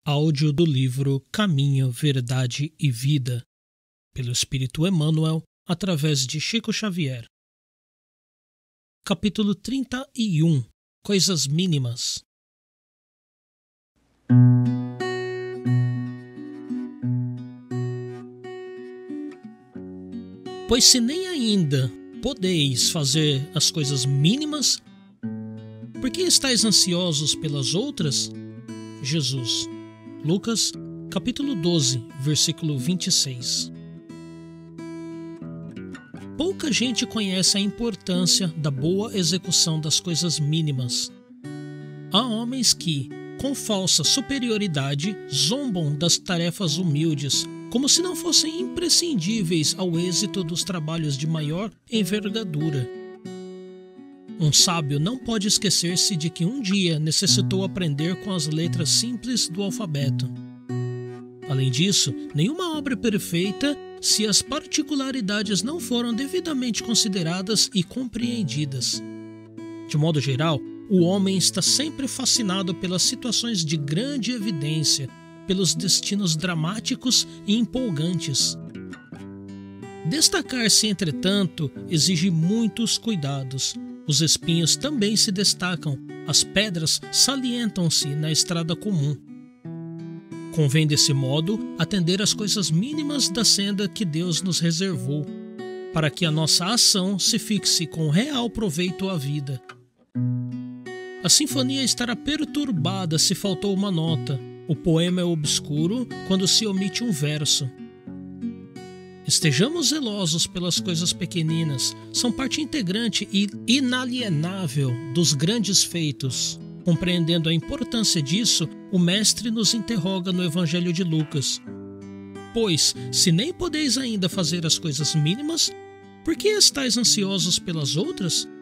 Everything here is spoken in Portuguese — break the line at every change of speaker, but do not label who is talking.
Áudio do livro Caminho, Verdade e Vida, pelo Espírito Emmanuel, através de Chico Xavier. Capítulo 31. Coisas mínimas. Pois se nem ainda podeis fazer as coisas mínimas, por que estáis ansiosos pelas outras? Jesus. Lucas, capítulo 12, versículo 26. Pouca gente conhece a importância da boa execução das coisas mínimas. Há homens que, com falsa superioridade, zombam das tarefas humildes, como se não fossem imprescindíveis ao êxito dos trabalhos de maior envergadura. Um sábio não pode esquecer-se de que um dia necessitou aprender com as letras simples do alfabeto. Além disso, nenhuma obra é perfeita se as particularidades não foram devidamente consideradas e compreendidas. De modo geral, o homem está sempre fascinado pelas situações de grande evidência, pelos destinos dramáticos e empolgantes. Destacar-se, entretanto, exige muitos cuidados. Os espinhos também se destacam, as pedras salientam-se na estrada comum. Convém, desse modo, atender às coisas mínimas da senda que Deus nos reservou, para que a nossa ação se fixe com real proveito à vida. A sinfonia estará perturbada se faltou uma nota, o poema é obscuro quando se omite um verso. Estejamos zelosos pelas coisas pequeninas, são parte integrante e inalienável dos grandes feitos. Compreendendo a importância disso, o Mestre nos interroga no Evangelho de Lucas. Pois, se nem podeis ainda fazer as coisas mínimas, por que estáis ansiosos pelas outras?